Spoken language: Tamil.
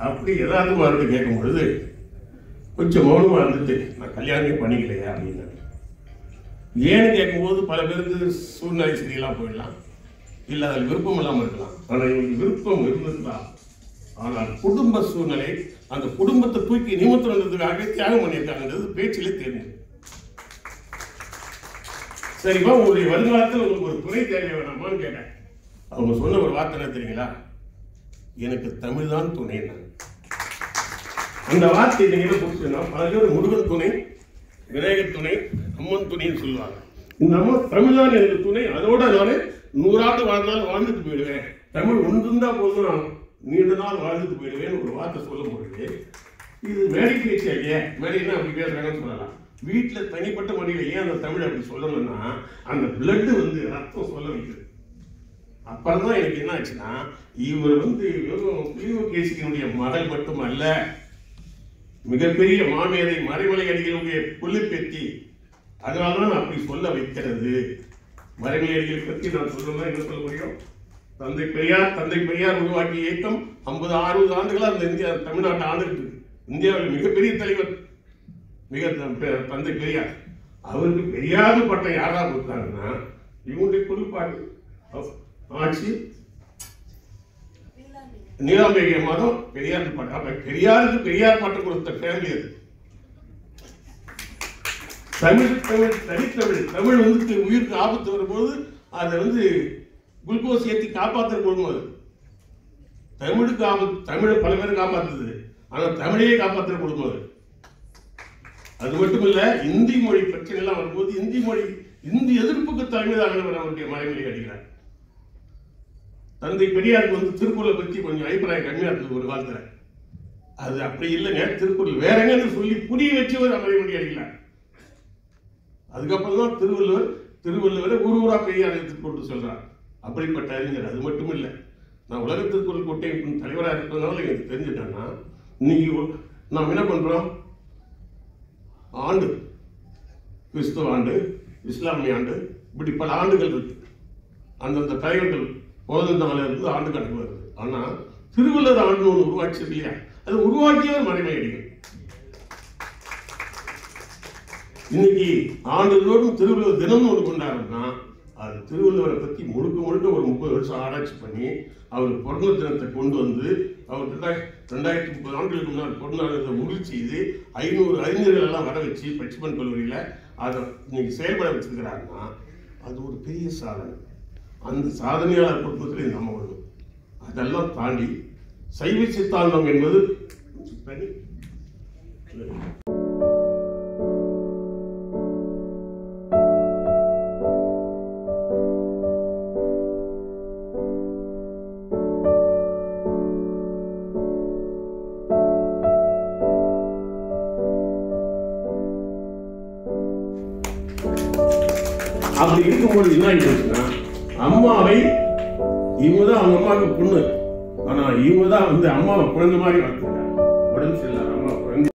அப்படி யதார்த்தமாக இருந்து கேட்கும் பொழுது கொஞ்சம் மௌனமாக இருந்துட்டு நான் கல்யாணமே பண்ணிக்கலையா அப்படின்னு. ஏன்னு கேட்கும்போது பல பேருக்கு சூழ்நிலை சரியில்லாம போயிடலாம், இல்லை அதில் விருப்பம் இல்லாமல் இருக்கலாம். ஆனால் இவங்களுக்கு விருப்பம் இருந்திருக்கலாம். ஆனால் குடும்ப சூழ்நிலை அந்த குடும்பத்தை தூக்கி நிமித்தத்துக்காக தியாகம் பண்ணியிருக்காங்கன்றது பேச்சிலே தெரிஞ்சு. சரிப்பா, உங்களுடைய வருங்காலத்தில் உங்களுக்கு ஒரு துணை தேவை வேணாமான்னு கேட்டேன். அவங்க சொன்ன ஒரு வார்த்தை என்ன தெரியுங்களா? எனக்கு தமிழ் தான் துணை. அந்த வார்த்தை நீங்க புரிச்சுன்னா பல பேர் முருகன் துணை, விநாயகர் துணை, அம்மன் துணைன்னு சொல்லுவாங்க. இந்த அம்மா தமிழ் தான் எனக்கு துணை, அதோட நானே 100 ஆண்டு வாழ்ந்தாலும் வாழ்ந்துட்டு போயிடுவேன், தமிழ் ஒன்றுந்தா போதும் நான் நீண்ட நாள் வாழ்ந்துட்டு போயிடுவேன் ஒரு வார்த்தை சொல்லும் பொழுது இது மேடை பேச்சு இல்லையே. மேடைன்னா அப்படி பேசுறாங்கன்னு சொல்லலாம். வீட்டில் தனிப்பட்ட முறையில் ஏன் அந்த தமிழ் அப்படி சொல்லணும்னா அந்த பிளட் ரத்தம் சொல்ல வைக்குது. அப்புறம் தான் எனக்கு என்ன ஆச்சுன்னா, இவர் புலிகேசியினுடைய மகள் மட்டும் அல்ல, மிகப்பெரிய மாமேதை மறைமலை அடிகளுடைய புலிப்பெத்தி. அதனால்தான் அப்படி சொல்ல வைக்கிறது. மறைமலை அடிகளை பற்றி நான் சொல்லணும்னா என்ன சொல்ல முடியும்? தந்தை பெரியார் உருவாக்கிய இயக்கம் 50-60 ஆண்டுகளா அந்த இந்தியா தமிழ்நாட்டை ஆண்டுகிட்டு இருக்கு. இந்தியாவில் மிகப்பெரிய தலைவர் தந்தை பெரியார். அவருக்கு பெரியார் பட்டம் யாரா கொடுத்தாங்கன்னா இவங்களுடைய குறிப்பாடு ஆட்சி நீலாம்பேகை மதம் பெரியார் பட்டம். பெரியாருக்கு பெரியார் பட்டம் கொடுத்த ஃபேமிலி அது. தமிழ் உயிருக்கு ஆபத்து வரும்போது அதை குளுக்கோஸ் ஏற்றி காப்பாற்ற கொடுக்கும். தமிழுக்கு ஆபத்து, தமிழை பல பேரும் காப்பாற்றுது, ஆனால் தமிழையே காப்பாற்ற கொடுக்கும். அது மட்டும் இல்ல, இந்தி மொழி பிரச்சனை எல்லாம் வரும்போது இந்தி எதிர்ப்புக்கு தலைமையானவர் அவருடைய மறைமொழி அடிக்கிறார். தந்தை பெரியாருக்கு திருக்குறளை பற்றி கொஞ்சம் அபிப்பிராயம் கம்மியா இருந்தது ஒரு காலத்துல. அது அப்படி இல்லைங்க, திருக்குறள் வேறங்கன்னு சொல்லி புரிய வச்சு ஒரு மறைமொழி அடிக்கிறார். அதுக்கப்புறம் தான் திருவள்ளுவரை ஊரா பெரியார் எடுத்துக்கொண்டு சொல்றார். அப்படிப்பட்ட அறிஞர். அது மட்டும் இல்லை, நான் உலக திருக்குறள் கூட்டமைப்பின் தலைவராக இருப்பதனால எனக்கு தெரிஞ்சுட்டேன்னா, இன்னைக்கு நாம் என்ன பண்றோம், ஆண்டு கிறிஸ்துவ ஆண்டு, இஸ்லாமிய ஆண்டு, இப்படி பல ஆண்டுகள் இருக்கு. அந்தந்த தலைவர்கள் பிறந்த நாளில் இருந்து ஆண்டு கணக்கு வருது. ஆனா திருவள்ளுவர் ஆண்டு ஒன்று உருவாச்சு இல்லையா, அது உருவாக்கியவர் மறைமலை அடிகள். இன்னைக்கு ஆண்டுதோறும் திருவள்ளுவர் தினம் ஒன்று கொண்டாடுறோம்னா அது திருவள்ளுவரை பற்றி முழுக்க ஒரு 30 வருஷம் ஆராய்ச்சி பண்ணி அவர் பிறந்த தினத்தை கொண்டு வந்து அவர் 2030 ஆண்டுகளுக்கு முன்னால் கொண்டாடுறதை உறுதி செய்து 500 அறிஞர்கள் எல்லாம் வர வச்சு பச்சிமன் கல்லூரியில் அதை இன்னைக்கு செயல்பட வச்சிருக்கிறாருன்னா அது ஒரு பெரிய சாதனை. அந்த சாதனையாளர் குடும்பத்தில் நம்ம வரணும். அதெல்லாம் தாண்டி சைவ சித்தாந்தம் என்பது தனி. அப்படி இருக்கும்போது என்ன ஆயிடுச்சுன்னா, அம்மாவை இவங்க தான் அவங்க அம்மாவுக்கு பொண்ணு, ஆனா இவங்க தான் அம்மாவை குழந்தை மாதிரி வளர்த்து